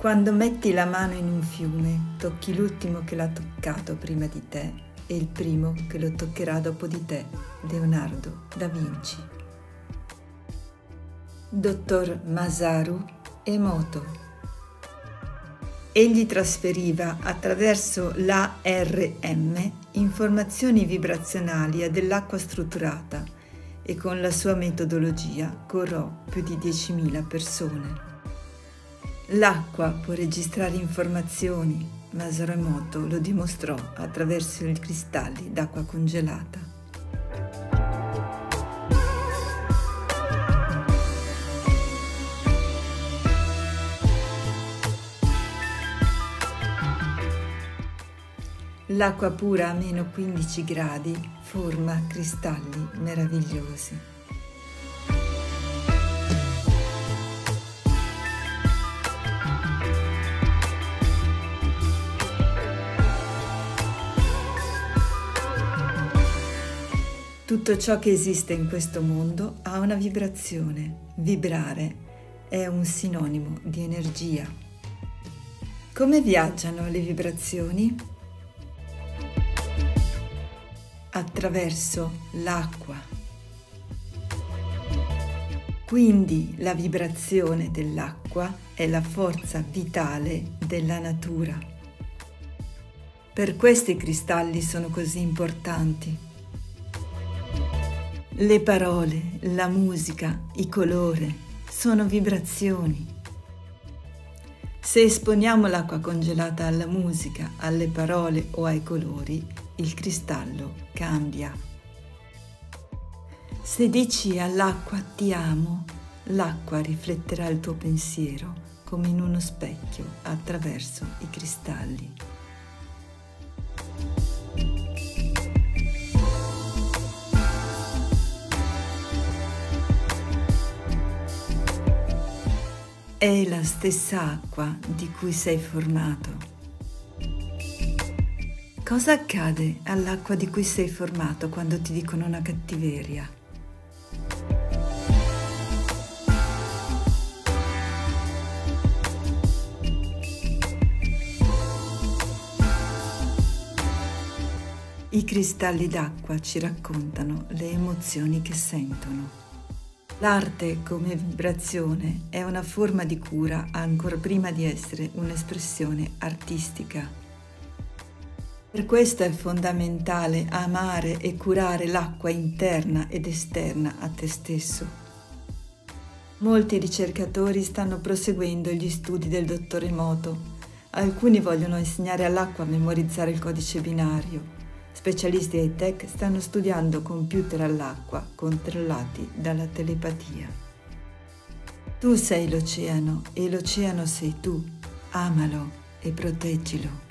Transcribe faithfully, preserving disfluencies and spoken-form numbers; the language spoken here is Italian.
Quando metti la mano in un fiume, tocchi l'ultimo che l'ha toccato prima di te e il primo che lo toccherà dopo di te. Leonardo da Vinci. Dottor Masaru Emoto. Egli trasferiva attraverso l'A R M informazioni vibrazionali a dell'acqua strutturata e con la sua metodologia curò più di diecimila persone. L'acqua può registrare informazioni, Masaru Emoto lo dimostrò attraverso i cristalli d'acqua congelata. L'acqua pura a meno quindici gradi forma cristalli meravigliosi. Tutto ciò che esiste in questo mondo ha una vibrazione. Vibrare è un sinonimo di energia. Come viaggiano le vibrazioni? Attraverso l'acqua. Quindi la vibrazione dell'acqua è la forza vitale della natura. Per questo i cristalli sono così importanti. Le parole, la musica, i colori sono vibrazioni. Se esponiamo l'acqua congelata alla musica, alle parole o ai colori, il cristallo cambia. Se dici all'acqua ti amo, l'acqua rifletterà il tuo pensiero come in uno specchio attraverso i cristalli. È la stessa acqua di cui sei formato. Cosa accade all'acqua di cui sei formato quando ti dicono una cattiveria? I cristalli d'acqua ci raccontano le emozioni che sentono. L'arte come vibrazione è una forma di cura ancora prima di essere un'espressione artistica. Per questo è fondamentale amare e curare l'acqua interna ed esterna a te stesso. Molti ricercatori stanno proseguendo gli studi del dottor Emoto. Alcuni vogliono insegnare all'acqua a memorizzare il codice binario. Specialisti high-tech stanno studiando computer all'acqua controllati dalla telepatia. Tu sei l'oceano e l'oceano sei tu. Amalo e proteggilo.